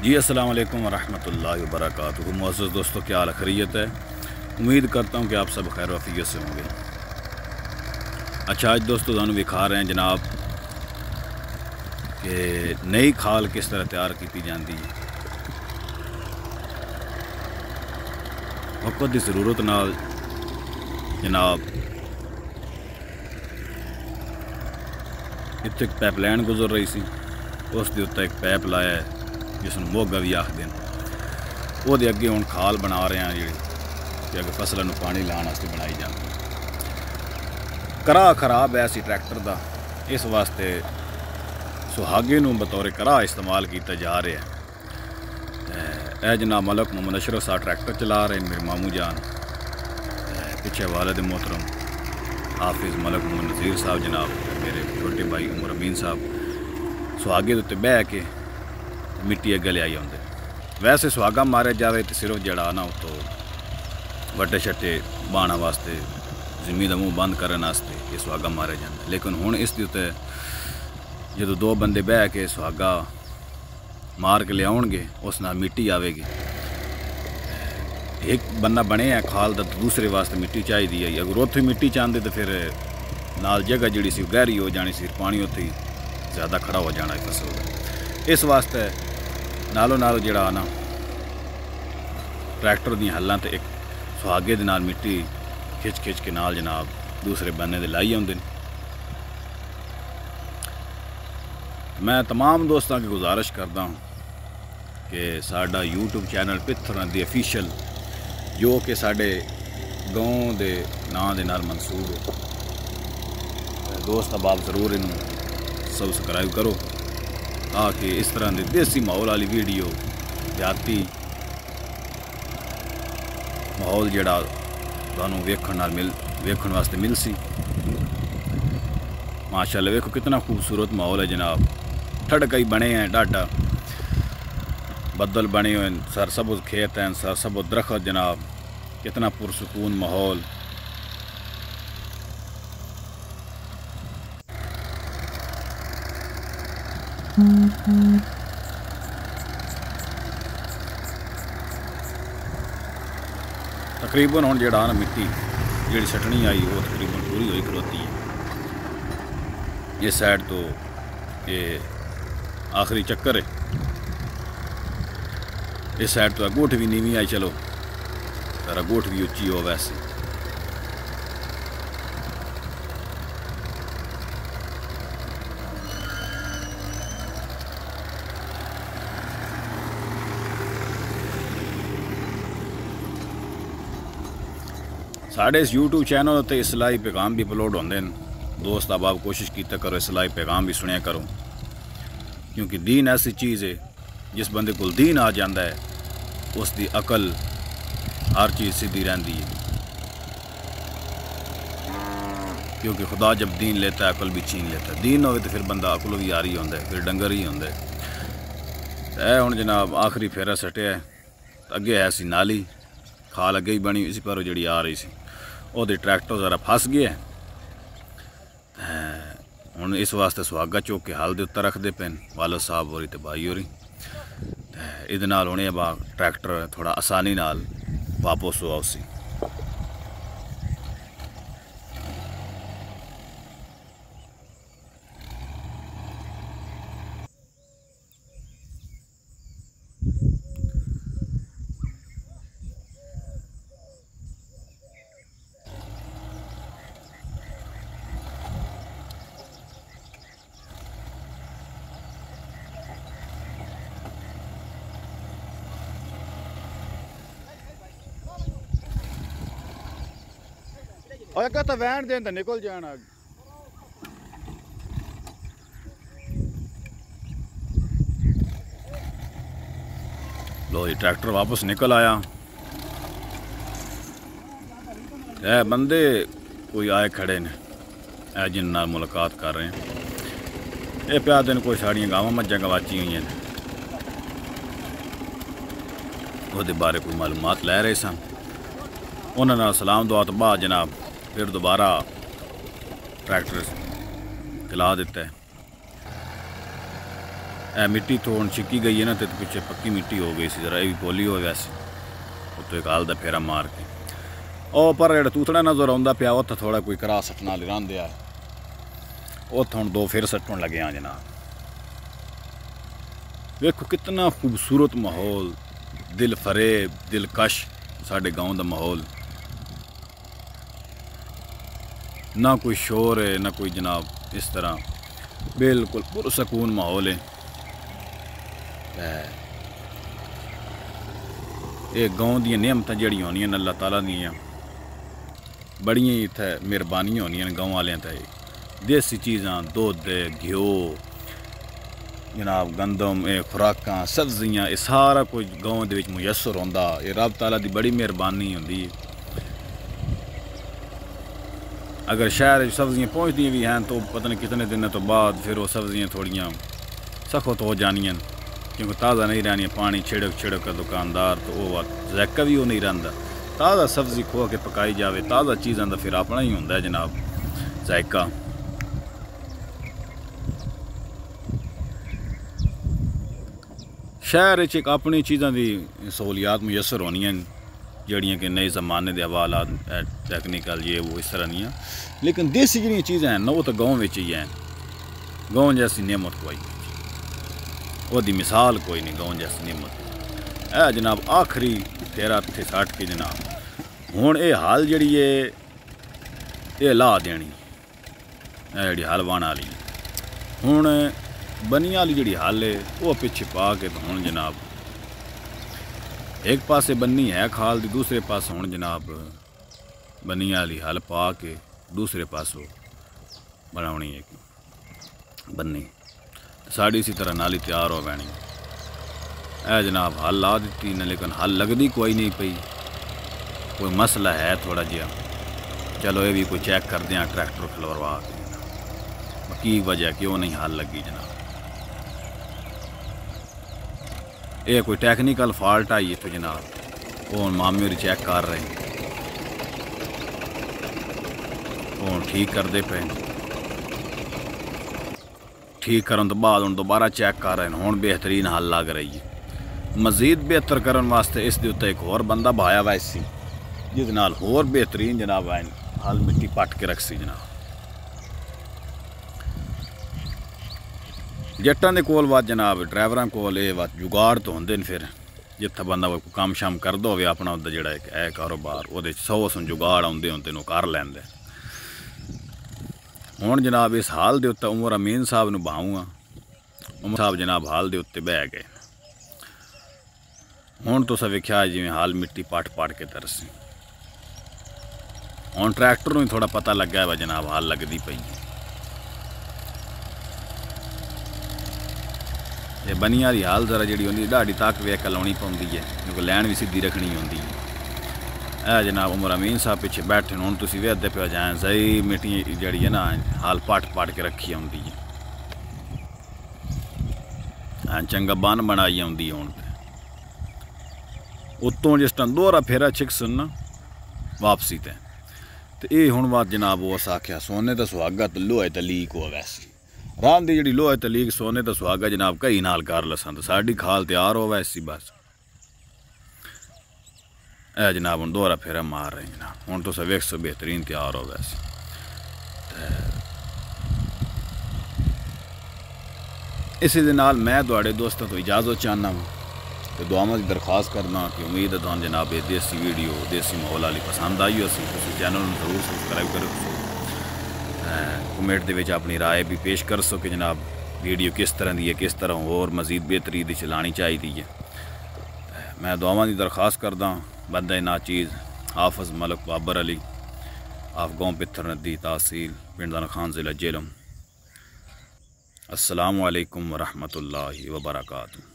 جی السلام علیکم ورحمۃ اللہ وبرکاتہ۔ معزز دوستوں، کیا حال خیریت ہے؟ امید کرتا ہوں کہ آپ سب خیر وفیت سے ہوں گے۔ اچھا، آج دوستوں تمہیں دکھا رہے ہیں جناب کہ نئی کھال کس طرح تیار کی جاتی ہے۔ وقت کی ضرورت نال جناب اتنے ایک پائپ لائن گزر رہی سی، اس کے اتنے ایک پائپ لایا ہے جس کو موگا بھی آخر ہیں۔ وہ اگے ہوں کھال بنا رہے ہیں جی کہ اگر فصلوں پانی لانے واسطے بنائی جاتی ہے۔ کرا خراب ہے سی ٹریکٹر دا، اس واسطے سہاگے نو بطور کرا استعمال کیتا جا رہا ہے۔ اے جناب ملک محمد اشرف صاحب ٹریکٹر چلا رہے ہیں، میرے ماموں جان پیچھے والد محترم حافظ ملک محمد نذیر صاحب، جناب میرے چھوٹے بھائی عمر امین صاحب سہاگے دے بہ کے مٹی اگے لے آئی آتے۔ ویسے سہاگا مارے جائے تو صرف جڑا نا تو وٹے شٹے بانا واسطے زمین کا منہ بند کرنے واسطے یہ سہاگا مارے جاتا، لیکن ہوں اس کے جدو دو بندے بہ کے سہاگا مار کے لے آؤ گے اس نال مٹی آئے گی۔ ایک بندہ بنے ہے کھال دا تو دوسرے واسطے مٹی چاہیے ہے۔ اگر اتوں مٹی چاہتے تو پھر نال جگہ جڑی سی گہری ہو جانی سی، پانی اتھی زیادہ کھڑا ہو جانا ہے فصل کا۔ اس واسطے نالوں نال جڑا نا ٹریکٹر دی ہلاں تے ایک سہاگے دے نال مٹی کھچ کھچ کے نال جناب دوسرے بننے دے لائی آتے ہیں۔ میں تمام دوستوں کی گزارش کرتا ہوں کہ ساڈا یوٹیوب چینل پتھر دی افیشل جو کہ ساڈے گاؤں دے نام دے نال منسوب ہے، دوست احباب ضرور انہوں سبسکرائب کرو تاکہ اس طرح دے دیسی ماحول والی ویڈیو دیہاتی ماحول جڑا تانوں ویکھن واسطے مل سی۔ ماشاءاللہ ویکھو کتنا خوبصورت ماحول ہے جناب، ٹھڑکئی بنے ہیں، ڈاٹا بدل بنے ہوئے، سرسبز کھیت ہیں، سرسبز درخت، جناب کتنا پرسکون ماحول۔ تقریباً ہوں جڑا نا مٹی جڑی سٹنی آئی وہ تقریباً پوری ہوئی کھلوتی ہے۔ اس سائڈ تو یہ آخری چکر ہے، اس سائڈ تو اگوٹھ بھی نیوی آئی، چلو پر اگوٹھ بھی اچھی ہو ویسے۔ ساڑھے اس یوٹیوب چینل تے اصلاحی پیغام بھی اپلوڈ ہوندے ہیں۔ دوست احباب کوشش کیتا کرو اصلاحی پیغام بھی سنیا کرو، کیونکہ دین ایسی چیز ہے جس بندے کو دین آ جاندہ ہے اس دی عقل ہر چیز سیدھی رہندی ہے، کیونکہ خدا جب دین لیتا ہے عقل بھی چھین لیتا ہے۔ دین ہوئے تو پھر بندہ عقل بھی آ رہی ہوندہ ہے، پھر ڈنگر ہی ہوندہ ہے۔ اے ہوں جناب آخری پھیرا سٹیا ہے، اگے ہے سی نالی، کھال اگے ہی بنی اسی پر جڑی آ رہی سی، وہ دے ٹریکٹر ذرا پھس گیا ہے۔ ہوں اس واسطے سہاگا چوک کے حال دے اتر رکھ دے پین والد صاحب ہو رہی تے بھائی ہو رہی، یہ نال ہونے با ٹریکٹر تھوڑا آسانی نال واپس ہوا اسی۔ اور کہتا وین دین تو نکل جانا۔ لو یہ ٹریکٹر واپس نکل آیا۔ اے بندے کوئی آئے کھڑے نے، اے جن نال ملاقات کر رہے ہیں، اے پیا دن کوئی ساڑیاں گاواں مجھاں گواچی ہوئی ہیں، وہ دے بارے کوئی معلومات لے رہے سن۔ انہوں نے سلام دعا تو بعد جناب پھر دوبارہ ٹریکٹر چلا دیتا ہے۔ مٹی تو ہوں چھکی گئی ہے نا، تو پیچھے پکی مٹی ہو گئی سی، ذرا یہ بھی پولی ہو ویسے اتو ایک ہال دا پھیرا مار کے پر جڑا توتڑا نظر آتا پیا اتنا تھوڑا کوئی کرا سٹن والی راندیا اتوں ہوں 2 پھر سٹن لگے ہاں جناب۔ دیکھو کتنا خوبصورت ماحول، دل فریب دل کش ساڈے گاؤں دا ماحول، نہ کوئی شور ہے نہ کوئی جناب اس طرح، بالکل پرسکون ماحول ہے۔ یہ گاؤں دیا نعمت جڑی ہونی اللہ تعالیٰ دیا بڑی اتنے مہربانی ہونی گاؤں والوں تے، دیسی چیزاں دودھ گھیو جناب گندم خوراکاں سبزیاں یہ سارا کچھ گاؤں دے وچ میسر ہوندا، یہ رب تعالیٰ دی بڑی مہربانی ہوندی۔ اگر شہر سبزیاں پہنچتی بھی ہیں تو پتہ نہیں کتنے دنوں تو بعد پھر وہ سبزیاں تھوڑیاں سخت ہو جانیاں، کیونکہ تازہ نہیں رہنی، پانی چھڑک چھڑک دکاندار تو وہ ذائقہ بھی وہ نہیں رہتا۔ تازہ سبزی کھو کے پکائی جاوے تازہ چیزاں دا پھر اپنا ہی ہوتا ہے جناب ذائقہ۔ شہر ایک اپنی چیزاں دی سہولیات میسر ہونی ہیں جڑیاں کہ نئے زمانے دے حوالات ٹیکنیکل یہ وہ اس طرح نہیں ہیں، لیکن دیسی جڑیاں چیزیں ہیں وہ تو گاؤں میں ہی ہیں۔ گاؤں جیسی نعمت کوئی نہیں، وہ دی مثال کوئی نہیں گاؤں جیسی نعمت۔ اے جناب آخری تیرا تھے ساٹھ کے جناب ہوں اے حال جڑی ہے یہ لا دینی، اے جڑی حال وان والی ہوں بنی والی جڑی حال ہے وہ پیچھے پا کے تو ہوں جناب ایک پاسے بنی ہے کھال دی، دوسرے پاس ہوں جناب بنی والی حل پا کے دوسرے پاسوں بناونی ہے بنی ساڑی اسی طرح نالی تیار ہو بینی۔ اے جناب حل لا دیتی نے لیکن حل لگتی کوئی نہیں پئی، کوئی مسئلہ ہے تھوڑا جہا، چلو یہ بھی کوئی چیک کر دیا ٹریکٹر کھلوروا کے کی وجہ کیوں نہیں حل لگی جناب۔ یہ کوئی ٹیکنیکل فالٹ آئی ہے تو جناب وہ مامی ہوری چیک کر رہے ہیں، وہ ٹھیک کرتے پے، ٹھیک کرن تو بعد ہوں دوبارہ چیک کر رہے ہیں، ہوں بہترین حل لگ رہی ہے۔ مزید بہتر کرن واسطے اس دے اتنے ایک اور بندہ بہایا وا سی جس نال ہور بہترین جناب حل مٹی پٹ کے رکھ سی جناب۔ جٹاں دے کول وات جناب ڈرائیوراں کول یہ وات جگاڑ تو ہوندے پھر جتھا بندہ کوئی کام شام کردا ہوے اپنا اُدا جڑا ہے کاروبار وہ 100 جگاڑ آندے ہوندے نو کر لیندے۔ ہوں جناب اس حال دے اتنے عمر امین صاحب نو بہاؤں گا، عمر صاحب جناب حال دے اتنے بہ گئے، ہوں تو ویکھیا جی حال مٹی پٹ پٹ کے ترسی، ہوں ٹریکٹر نو تھوڑا پتہ لگا ہے جناب حال لگتی پئی، یہ بنی والی حال ذرا جی ہوتی ڈاڑی تک ویک لاؤنی پوندی ہے کیونکہ لین بھی سیدھی رکھنی ہوتی ہے۔ اے جناب عمر امین صاحب پیچھے بیٹھے ہوں تھی ویکتے پہ جائیں صحیح مٹی جڑی ہے نا حال پٹ پٹ کے رکھی آتی ہے، چنگا بن بنائی آتی ہوں اتوں جس ٹائم دوہرا پھیرا چھک سن نا واپسی تے تو یہ ہوں بات جناب اس آخیا سونے تو سہاگا تو لوہے تو لیک ہوا ویسی رات دی جڑی لوہے تو لیک سونے تو سہاگا جناب کئی نال کر لساں تو ساڈی کھال تیار ہو ویسی بس۔ اے جناب ہوں دوہرا پھیرا مار رہے ہیں جناب، ہوں تو ویک سو بہترین تیار ہو ویسے۔ اسی دے نال میں تواڈے دوستاں تو اجازت چاہنا ہوں تو دعاواں دی درخواست کرنا کہ امید ہے تہاں جناب یہ دیسی ویڈیو دیسی ماحول والی پسند آئی ہو سی، تسی چینل نوں ضرور سبسکرائب کرو، کمنٹ دے وچ اپنی رائے بھی پیش کر سو کہ جناب ویڈیو کس طرح دی ہے، کس طرح اور مزید بہتری دی چلانی چاہیے ہے۔ میں دعاواں دی درخواست کردا بندہ ناچیز حافظ ملک بابر علی آف گاؤں پتھر ندی تحصیل پنڈ خان ضلع جہلم۔ السلام علیکم ورحمۃ اللہ وبرکاتہ۔